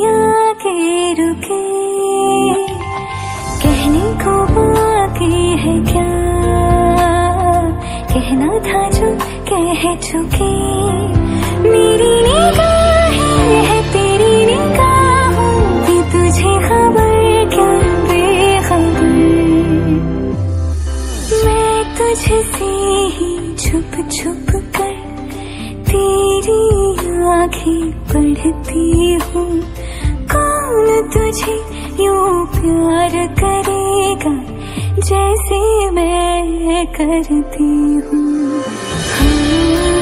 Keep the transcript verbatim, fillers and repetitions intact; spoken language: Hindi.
आके रुके, कहने को बाकी है क्या, कहना था जो कह चुके। मेरी निगाहें है तेरी निगाहों की, तुझे खबर क्या बेखबर। मैं तुझसे ही छुप छुप कर तेरी आँखें पढ़ती हूँ। कौन तुझे यूं प्यार करेगा जैसे मैं करती हूँ।